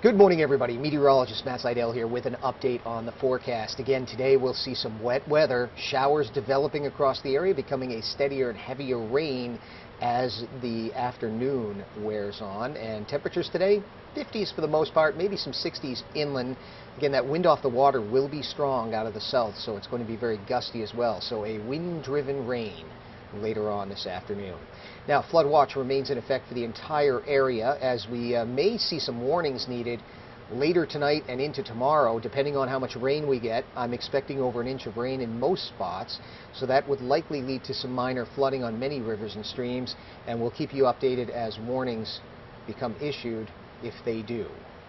Good morning, everybody. Meteorologist Matt Zidle here with an update on the forecast. Again, today we'll see some wet weather, showers developing across the area, becoming a steadier and heavier rain as the afternoon wears on. And temperatures today, 50s for the most part, maybe some 60s inland. Again, that wind off the water will be strong out of the south, so it's going to be very gusty as well. So a wind-driven rain later on this afternoon. Now, flood watch remains in effect for the entire area, as we may see some warnings needed later tonight and into tomorrow, depending on how much rain we get. I'm expecting over an inch of rain in most spots, so that would likely lead to some minor flooding on many rivers and streams, and we'll keep you updated as warnings become issued if they do.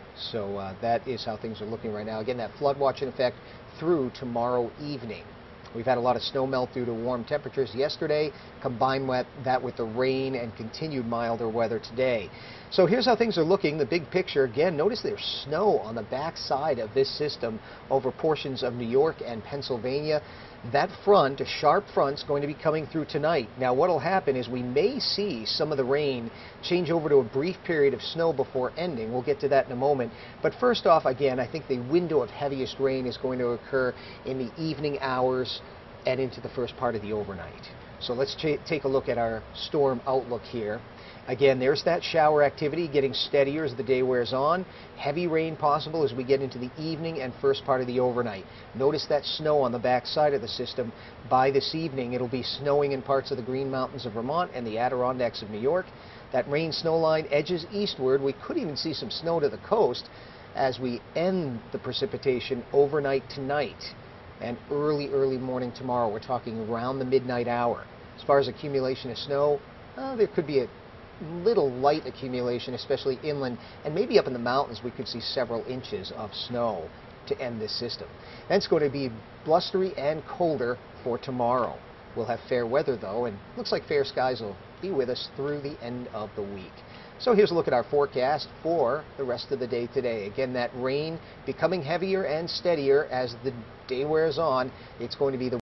So that is how things are looking right now. Again, that flood watch in effect through tomorrow evening. We've had a lot of snow melt due to warm temperatures yesterday. Combine that with the rain and continued milder weather today. So here's how things are looking. The big picture, again, notice there's snow on the backside of this system over portions of New York and Pennsylvania. That front, a sharp front, is going to be coming through tonight. Now, what will happen is we may see some of the rain change over to a brief period of snow before ending. We'll get to that in a moment. But first off, again, I think the window of heaviest rain is going to occur in the evening hours and into the first part of the overnight. So let's take a look at our storm outlook here. Again, there's that shower activity getting steadier as the day wears on. Heavy rain possible as we get into the evening and first part of the overnight. Notice that snow on the back side of the system. By this evening, it'll be snowing in parts of the Green Mountains of Vermont and the Adirondacks of New York. That rain snow line edges eastward. We could even see some snow to the coast as we end the precipitation overnight tonight and early morning tomorrow. We're talking around the midnight hour. As far as accumulation of snow, there could be a little light accumulation, especially inland, and maybe up in the mountains we could see several inches of snow to end this system. And it's going to be blustery and colder for tomorrow. We'll have fair weather though, and looks like fair skies will be with us through the end of the week. So here's a look at our forecast for the rest of the day today. Again, that rain becoming heavier and steadier as the day wears on. It's going to be the